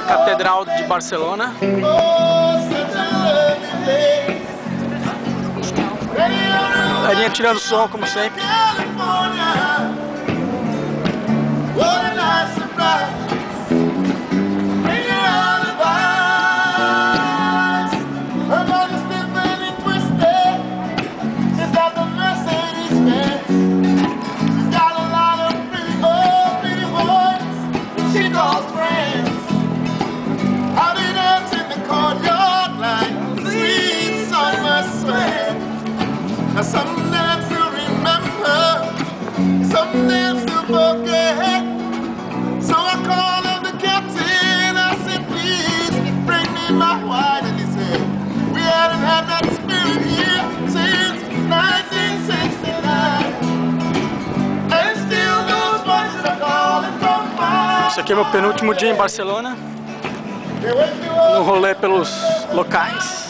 a Catedral de Barcelona. Galerinha tirando som, como sempre. Some names to remember, some names to forget. So I called up the captain, I said, please bring me my wine. And he said, we haven't had that spirit here since 1969. And still those voices are calling from far. Esse aqui é meu penúltimo dia em Barcelona, no rolê pelos locais.